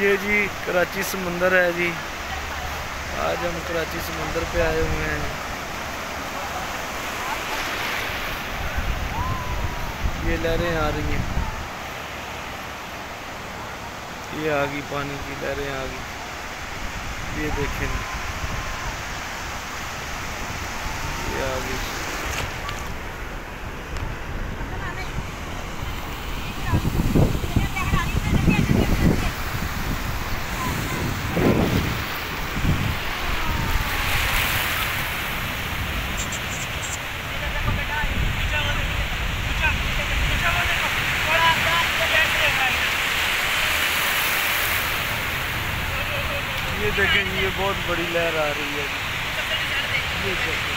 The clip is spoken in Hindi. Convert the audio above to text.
ये जी कराची समंदर है जी। आज हम कराची समंदर पे आए हुए हैं। ये लहरें आ रही हैं, ये आ गई, पानी की लहरें आ गई। ये देखें, ये आ गई। ये देखें, ये बहुत बड़ी लहर आ रही है। ये